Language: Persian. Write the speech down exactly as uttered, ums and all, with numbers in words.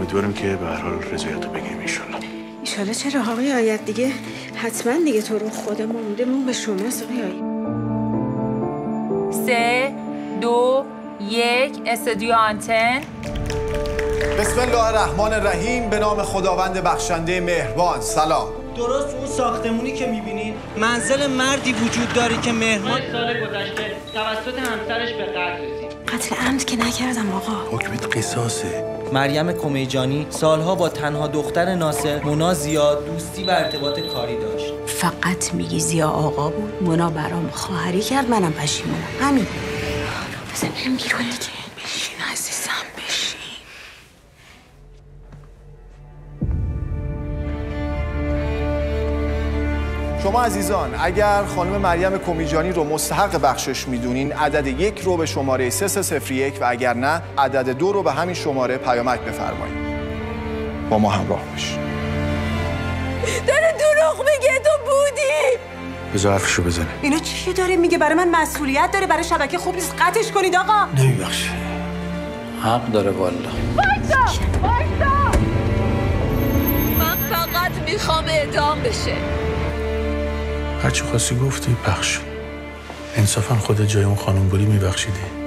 امیدوارم که به هر حال رضایت رو بگیم ایشالله. ایشالله چرا آقای آیت دیگه؟ حتما دیگه تو رو خدا ماندمون به شماست آقای آیت. سه دو یک استودیو آنتن. بسم الله الرحمن الرحیم. به نام خداوند بخشنده مهربان. سلام. درست اون ساختمونی که میبینین منزل مردی وجود داره که مهربان سال گذشته توسط همسرش به قتل رسید. قتل عمد که نکردم آقا. حکمت قصاصه. مریم کمیجانی سالها با تنها دختر ناصر مونا زیاد دوستی و ارتباط کاری داشت. فقط میگی زیا آقا بود، مونا برام خواهری کرد، منم پشیمونم. همین. بزن بریم بیرون دیگه. بشین عزیزم بشین. شما عزیزان اگر خانم مریم کمیجانی رو مستحق بخشش میدونین عدد یک رو به شماره سه سه صفر یک و اگر نه عدد دو رو به همین شماره پیامک بفرمایید. با ما همراه باشید. داره دروغ میگه تو بودی. بذار حرفشو بزنه. اینا چی داره میگه؟ برای من مسئولیت داره، برای شبکه خوب نیست، قطعش کنید آقا. نمیبخشه. حق داره والا. وایسا وایسا. من فقط میخوام اعدام بشه. هرچی خواستی گفتی پخش. انصافا خودت جای اون خانم بودی میبخشیدی.